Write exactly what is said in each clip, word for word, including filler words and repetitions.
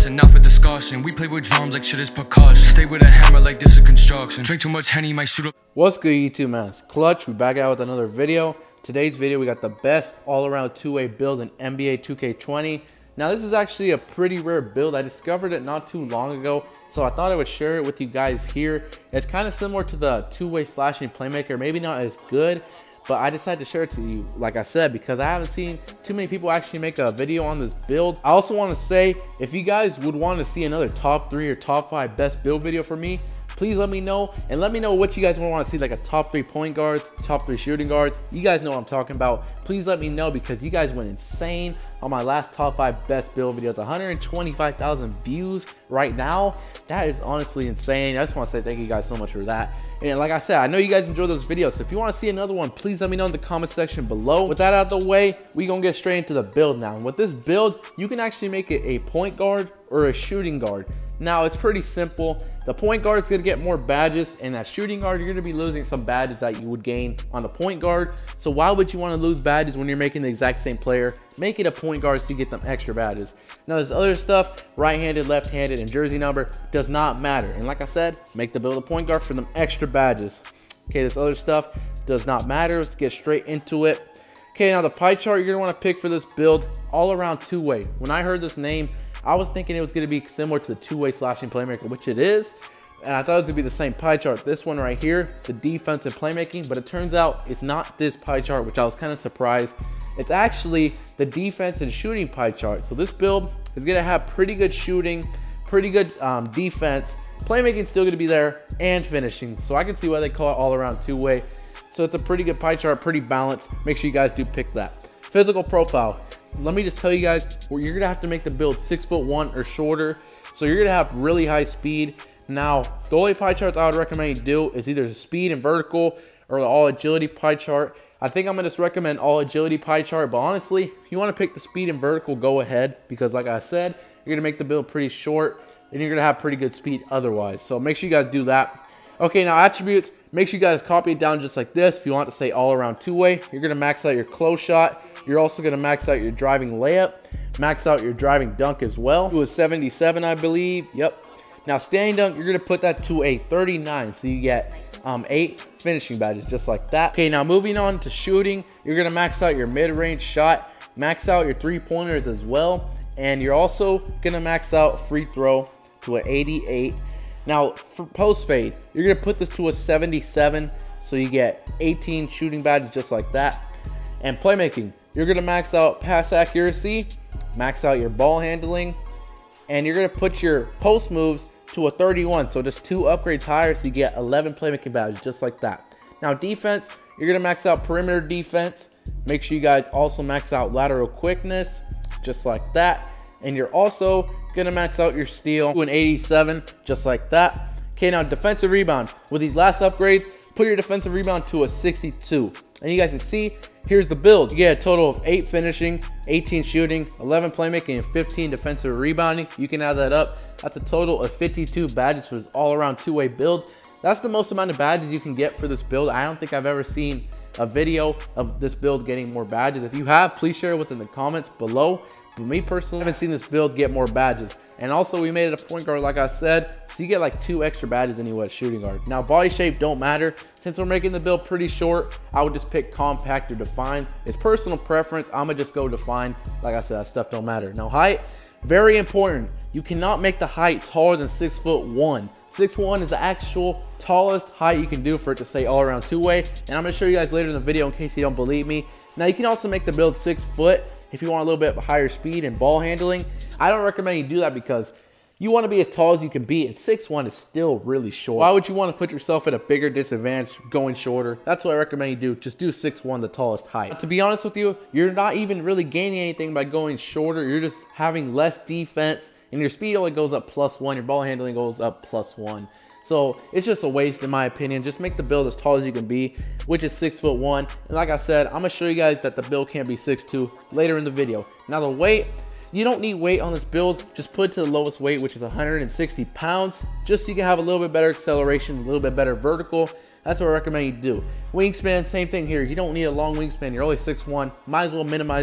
flossing, not for discussion. We play with drums like shit is percussion. Stay with a hammer like this is construction. Drink too much Henny, might shoot up. What's good, YouTube, man? It's Clutch. We back out with another video. Today's video, we got the best all-around two-way build in N B A two K twenty. Now, this is actually a pretty rare build. I discovered it not too long ago, so I thought I would share it with you guys here. It's kind of similar to the two-way slashing playmaker, maybe not as good, but I decided to share it to you, like I said, because I haven't seen too many people actually make a video on this build. I also want to say, if you guys would want to see another top three or top five best build video for me, please let me know, and let me know what you guys want to see, like a top three point guards, top three shooting guards. You guys know what I'm talking about. Please let me know, because you guys went insane on my last top five best build videos. one hundred twenty-five thousand views right now. That is honestly insane. I just want to say thank you guys so much for that. And like I said, I know you guys enjoy those videos, so if you want to see another one, please let me know in the comment section below. With that out of the way, we gonna get straight into the build now. And with this build, you can actually make it a point guard or a shooting guard. Now, it's pretty simple. The point guard is going to get more badges, and that shooting guard, you're going to be losing some badges that you would gain on the point guard. So why would you want to lose badges when you're making the exact same player? Make it a point guard so you get them extra badges. Now, there's other stuff, right-handed, left-handed, and jersey number, does not matter. And like I said, make the build a point guard for them extra badges. Okay, this other stuff does not matter. Let's get straight into it. Okay, now the pie chart you're going to want to pick for this build, all around two-way. When I heard this name, I was thinking it was going to be similar to the two-way slashing playmaker, which it is. And I thought it was going to be the same pie chart. This one right here, the defensive playmaking, but it turns out it's not this pie chart, which I was kind of surprised. It's actually the defense and shooting pie chart. So this build is going to have pretty good shooting, pretty good um, defense. Playmaking still going to be there, and finishing. So I can see why they call it all around two-way. So it's a pretty good pie chart, pretty balanced. Make sure you guys do pick that. Physical profile. Let me just tell you guys, well, you're gonna have to make the build six foot one or shorter. So you're gonna have really high speed. Now, the only pie charts I would recommend you do is either the speed and vertical or the all agility pie chart. I think I'm gonna just recommend all agility pie chart, but honestly, if you wanna pick the speed and vertical, go ahead, because like I said, you're gonna make the build pretty short and you're gonna have pretty good speed otherwise. So make sure you guys do that. Okay, now attributes, make sure you guys copy it down just like this. If you want to say all around two-way, you're going to max out your close shot. You're also going to max out your driving layup, max out your driving dunk as well. It was seventy-seven, I believe. Yep. Now standing dunk, you're going to put that to a thirty-nine, so you get um, eight finishing badges just like that. Okay, now moving on to shooting, you're going to max out your mid-range shot, max out your three-pointers as well, and you're also going to max out free throw to an eighty-eight. Now, for post fade, you're going to put this to a seventy-seven, so you get eighteen shooting badges just like that. And playmaking, you're going to max out pass accuracy, max out your ball handling, and you're going to put your post moves to a thirty-one, so just two upgrades higher, so you get eleven playmaking badges just like that. Now, defense, you're going to max out perimeter defense. Make sure you guys also max out lateral quickness, just like that. And you're also gonna max out your steal to an eighty-seven, just like that. Okay, now defensive rebound. With these last upgrades, put your defensive rebound to a sixty-two. And you guys can see, here's the build. You get a total of eight finishing, eighteen shooting, eleven playmaking, and fifteen defensive rebounding. You can add that up. That's a total of fifty-two badges for this all-around two-way build. That's the most amount of badges you can get for this build. I don't think I've ever seen a video of this build getting more badges. If you have, please share it within the comments below. But me personally, I haven't seen this build get more badges. And also, we made it a point guard, like I said, so you get like two extra badges than you would shooting guard. Now, body shape don't matter. Since we're making the build pretty short, I would just pick compact or define. It's personal preference. I'm gonna just go define. Like I said, that stuff don't matter. Now, height, very important. You cannot make the height taller than six foot one. six foot one is the actual tallest height you can do for it to say all around two-way. And I'm gonna show you guys later in the video in case you don't believe me. Now, you can also make the build six foot. If you want a little bit higher speed and ball handling, I don't recommend you do that because you want to be as tall as you can be, and six one is still really short. Why would you want to put yourself at a bigger disadvantage going shorter? That's what I recommend you do. Just do six one, the tallest height. But to be honest with you, you're not even really gaining anything by going shorter. You're just having less defense, and your speed only goes up plus one. Your ball handling goes up plus one. So it's just a waste in my opinion. Just make the build as tall as you can be, which is six foot one. And like I said, I'm gonna show you guys that the build can be six two later in the video. Now the weight, you don't need weight on this build. Just put it to the lowest weight, which is one hundred sixty pounds, just so you can have a little bit better acceleration, a little bit better vertical. That's what I recommend you do. Wingspan, same thing here. You don't need a long wingspan. You're only six one. Might as well minimize it.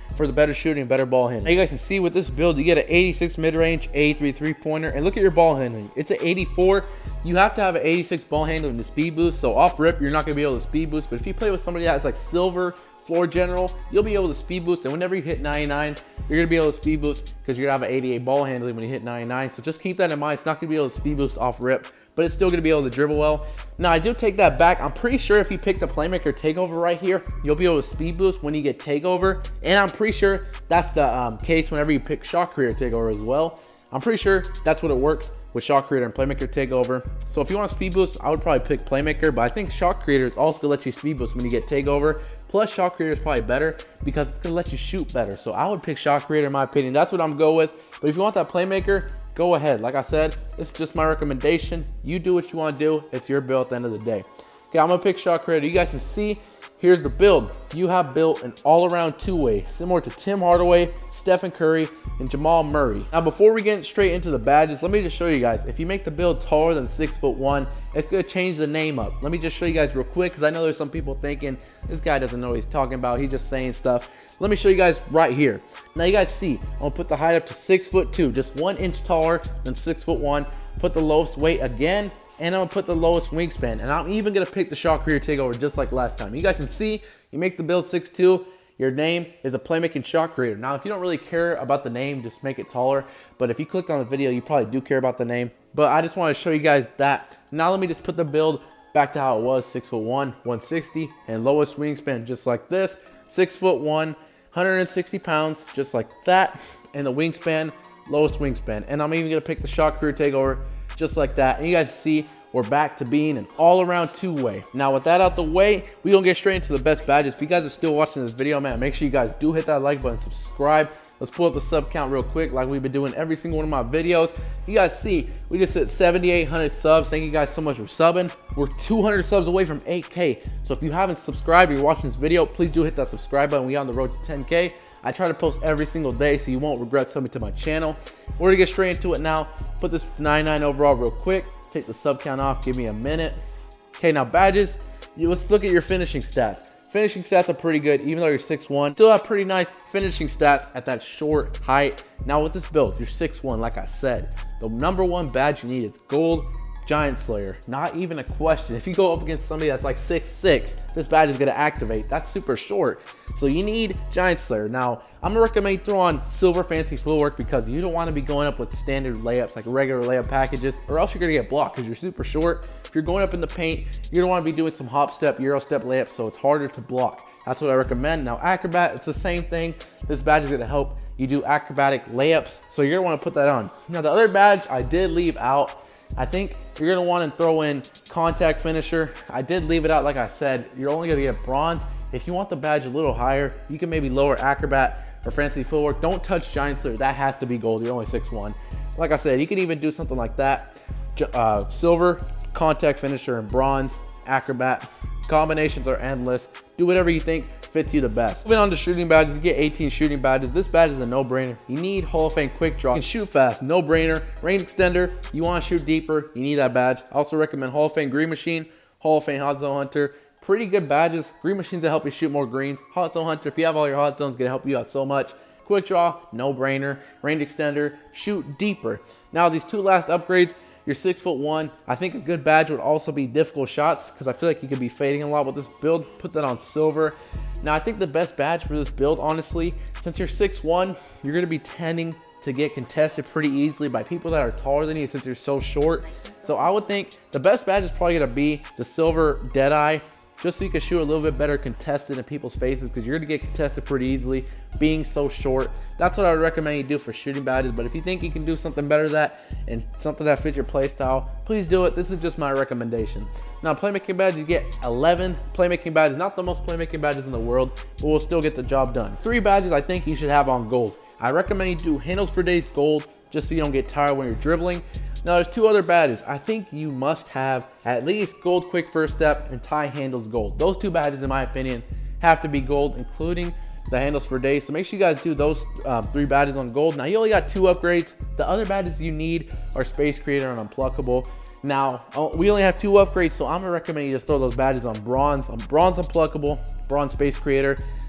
for the better shooting and better ball handling. Now you guys can see with this build, you get an eighty-six mid-range, eighty-three three-pointer, and look at your ball handling. It's an eighty-four. You have to have an eighty-six ball handling to speed boost, so off rip, you're not going to be able to speed boost, but if you play with somebody that's like silver, floor general, you'll be able to speed boost, and whenever you hit ninety-nine, you're going to be able to speed boost because you're going to have an eighty-eight ball handling when you hit ninety-nine, so just keep that in mind. It's not going to be able to speed boost off rip, but it's still going to be able to dribble well. Now, I do take that back. I'm pretty sure if you pick the playmaker takeover right here, you'll be able to speed boost when you get takeover, and I'm pretty sure that's the um, case whenever you pick shot creator takeover as well. I'm pretty sure that's what it works with shot creator and playmaker takeover. So if you want to speed boost, I would probably pick playmaker, but I think shot creator is also going to let you speed boost when you get takeover. Plus, shot creator is probably better because it's going to let you shoot better. So I would pick shot creator in my opinion. That's what I'm going with. But if you want that playmaker, go ahead. Like I said, this is just my recommendation. You do what you want to do. It's your build at the end of the day. Okay, I'm going to pick shot creator. You guys can see, here's the build. You have built an all-around two-way, similar to Tim Hardaway, Stephen Curry, and Jamal Murray. Now, before we get straight into the badges, let me just show you guys. If you make the build taller than six foot one, it's going to change the name up. Let me just show you guys real quick, because I know there's some people thinking, this guy doesn't know what he's talking about. He's just saying stuff. Let me show you guys right here. Now, you guys see, I'm going to put the height up to six foot two, just one inch taller than six foot one. Put the lowest weight again, and I'm gonna put the lowest wingspan, and I'm even gonna pick the shot creator takeover just like last time. You guys can see, you make the build six two, your name is a playmaking shot creator. Now, if you don't really care about the name, just make it taller. But if you clicked on the video, you probably do care about the name. But I just want to show you guys that. Now let me just put the build back to how it was, six foot one, one sixty, and lowest wingspan just like this, six foot one, one hundred sixty pounds, just like that, and the wingspan, lowest wingspan. And I'm even gonna pick the shot creator takeover just like that. And you guys see, we're back to being an all-around two-way. Now, with that out the way, we gonna get straight into the best badges. If you guys are still watching this video, man, make sure you guys do hit that like button, subscribe. Let's pull up the sub count real quick like we've been doing every single one of my videos. You guys see, we just hit seventy-eight hundred subs. Thank you guys so much for subbing. We're two hundred subs away from eight K. So if you haven't subscribed or you're watching this video, please do hit that subscribe button. We on the road to ten K. I try to post every single day so you won't regret subbing to my channel. We're gonna get straight into it now. Put this to ninety-nine overall real quick. Take the sub count off, give me a minute. Okay, now badges, you, let's look at your finishing stats. Finishing stats are pretty good, even though you're six one. Still have pretty nice finishing stats at that short height. Now with this build, you're six one, like I said. The number one badge you need is Gold Giant Slayer. Not even a question. If you go up against somebody that's like six six, this badge is gonna activate. That's super short. So you need Giant Slayer. Now, I'm gonna recommend you throw on Silver Fancy Footwork because you don't wanna be going up with standard layups, like regular layup packages, or else you're gonna get blocked because you're super short. If you're going up in the paint, you're gonna wanna be doing some hop step, Euro step layups, so it's harder to block. That's what I recommend. Now, Acrobat, it's the same thing. This badge is gonna help you do acrobatic layups, so you're gonna wanna put that on. Now, the other badge I did leave out, I think you're gonna want to throw in contact finisher. I did leave it out, like I said. You're only gonna get bronze. If you want the badge a little higher, you can maybe lower acrobat or fancy footwork. Don't touch Giant Slayer. That has to be gold. You're only six one. Like I said, you can even do something like that. Uh, silver, contact finisher, and bronze, acrobat. Combinations are endless. Do whatever you think fits you the best. Moving on to shooting badges, you get eighteen shooting badges. This badge is a no-brainer. You need Hall of Fame quick draw. You can shoot fast, no-brainer. Range extender, you want to shoot deeper, you need that badge. I also recommend Hall of Fame Green Machine, Hall of Fame Hot Zone Hunter. Pretty good badges. Green Machines that help you shoot more greens. Hot Zone Hunter, if you have all your hot zones, gonna help you out so much. Quick draw, no-brainer. Range extender, shoot deeper. Now these two last upgrades, you're six foot one. I think a good badge would also be difficult shots because I feel like you could be fading a lot with this build. Put that on silver. Now, I think the best badge for this build, honestly, since you're six one, you're going to be tending to get contested pretty easily by people that are taller than you since you're so short. So I would think the best badge is probably going to be the silver Deadeye, just so you can shoot a little bit better contested in people's faces because you're going to get contested pretty easily being so short. That's what I would recommend you do for shooting badges. But if you think you can do something better than that and something that fits your play style, please do it. This is just my recommendation. Now, playmaking badges, you get eleven playmaking badges. Not the most playmaking badges in the world, but we'll still get the job done. Three badges I think you should have on gold. I recommend you do handles for days gold just so you don't get tired when you're dribbling. Now, there's two other badges. I think you must have at least gold quick first step and tie handles gold. Those two badges, in my opinion, have to be gold, including the handles for days. So make sure you guys do those um, three badges on gold. Now, you only got two upgrades. The other badges you need are Space Creator and Unpluckable. Now, we only have two upgrades, so I'm gonna recommend you just throw those badges on bronze, on bronze Unpluckable, bronze Space Creator.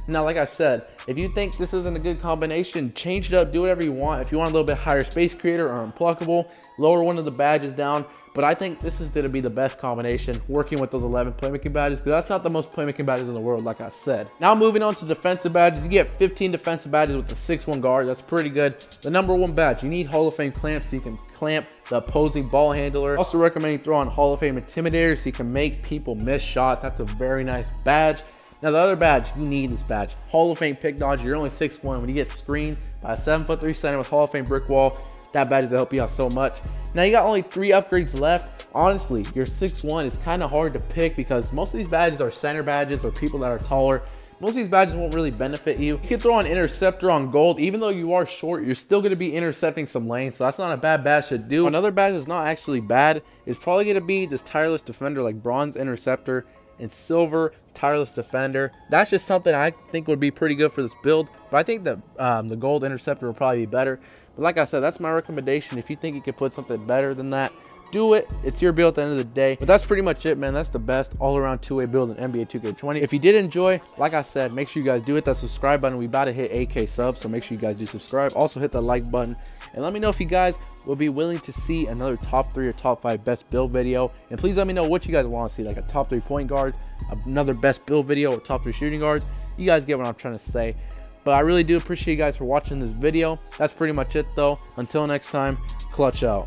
Now, like I said, if you think this isn't a good combination, change it up, do whatever you want. If you want a little bit higher Space Creator or Unpluckable, lower one of the badges down. But I think this is going to be the best combination, working with those eleven playmaking badges, because that's not the most playmaking badges in the world, like I said. Now moving on to defensive badges, you get fifteen defensive badges with the six one guard. That's pretty good. The number one badge, you need Hall of Fame clamps so you can clamp the opposing ball handler. Also recommend you throw on Hall of Fame Intimidator so you can make people miss shots. That's a very nice badge. Now the other badge, you need this badge. Hall of Fame Pick Dodge. You're only six one. When you get screened by a seven foot three center with Hall of Fame Brick Wall, that badge is to help you out so much. Now you got only three upgrades left. Honestly, you're six one. It's kind of hard to pick because most of these badges are center badges or people that are taller. Most of these badges won't really benefit you. You can throw an Interceptor on gold. Even though you are short, you're still going to be intercepting some lanes, so that's not a bad badge to do. Another badge that's not actually bad is probably going to be this Tireless Defender, like Bronze Interceptor and Silver Tireless Defender. That's just something I think would be pretty good for this build, but I think that um, the Gold Interceptor will probably be better. But like I said, that's my recommendation. If you think you can put something better than that, do it. It's your build at the end of the day. But that's pretty much it, man. That's the best all-around two-way build in N B A two K twenty. If you did enjoy, like I said, make sure you guys do hit that subscribe button. We about to hit eight K subs, so make sure you guys do subscribe. Also hit the like button, and let me know if you guys will be willing to see another top three or top five best build video. And please let me know what you guys want to see, like a top three point guards, another best build video, or top three shooting guards. You guys get what I'm trying to say. But I really do appreciate you guys for watching this video. That's pretty much it, though. Until next time, clutch out.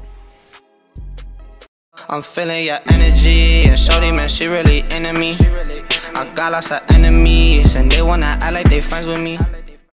I'm feeling your energy, and shorty, man, she really into me. I got lots of enemies, and they wanna act like they friends with me.